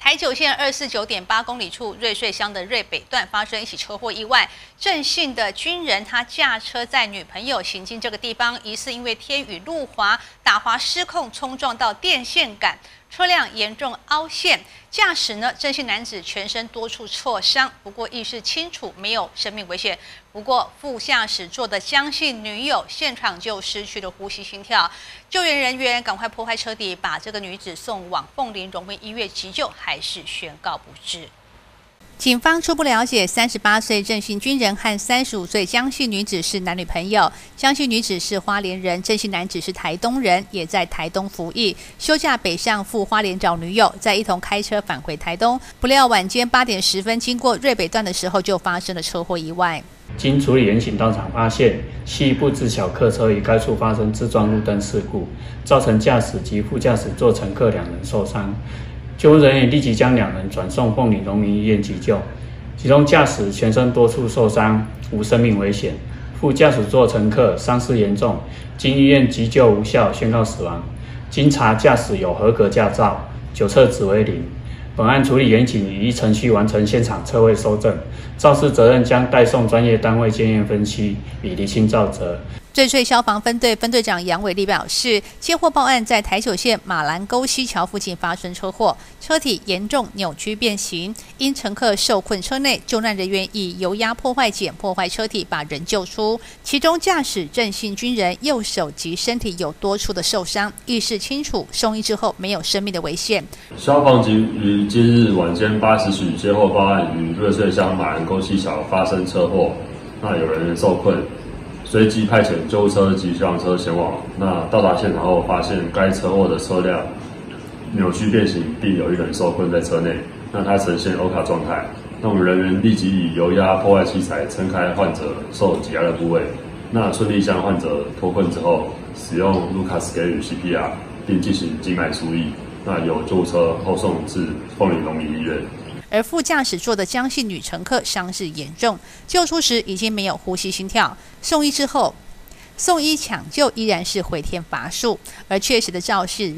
台九线249.8公里处瑞穗乡的瑞北段发生一起车祸意外，郑姓的军人他驾车载女朋友行经这个地方，疑似因为天雨路滑打滑失控，冲撞到电线杆，车辆严重凹陷。驾驶呢，郑姓男子全身多处挫伤，不过意识清楚，没有生命危险。不过副驾驶座的江姓女友现场就失去了呼吸心跳，救援人员赶快破坏车底，把这个女子送往凤林荣民医院急救，还是宣告不治。警方初步了解，38岁郑姓军人和35岁江姓女子是男女朋友。江姓女子是花莲人，郑姓男子是台东人，也在台东服役，休假北上赴花莲找女友，再一同开车返回台东。不料晚间8点10分，经过瑞北段的时候，就发生了车祸意外。 经处理员警当场发现，系不知晓客车于该处发生自撞路灯事故，造成驾驶及副驾驶座乘客2人受伤。救护人员立即将2人转送凤林荣民医院急救，其中驾驶全身多处受伤，无生命危险；副驾驶座乘客伤势严重，经医院急救无效，宣告死亡。经查，驾驶有合格驾照，酒测值为0。本案处理员警已依程序完成现场测绘收证，肇事责任将带送专业单位检验分析，以厘清肇责。 瑞穗消防分队分队长杨伟丽表示，接获报案，在台九线马兰沟溪桥附近发生车祸，车体严重扭曲变形，因乘客受困车内，救难人员以油压破坏锏破坏车体，把人救出。其中驾驶郑姓军人右手及身体有多处的受伤，意识清楚，送医之后没有生命的危险。 消防局于今日晚间8时许接获报案，于瑞穗乡马兰沟溪桥发生车祸，那有人员受困。随即派遣救护车及消防车前往。那到达现场后，发现该车祸的车辆扭曲变形，并有1人受困在车内。那它呈现欧卡状态。那我们人员立即以油压破坏器材撑开患者受挤压的部位。那顺利将患者脱困之后，使用卢卡斯给予 CPR， 并进行静脉输液。那由救护车后送至凤林荣民医院。 而副驾驶座的江姓女乘客伤势严重，救出时已经没有呼吸心跳，送医之后，送医抢救依然是回天乏术，而确实的肇事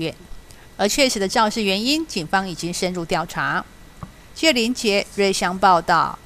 原因，警方已经深入调查。谢林杰瑞香报道。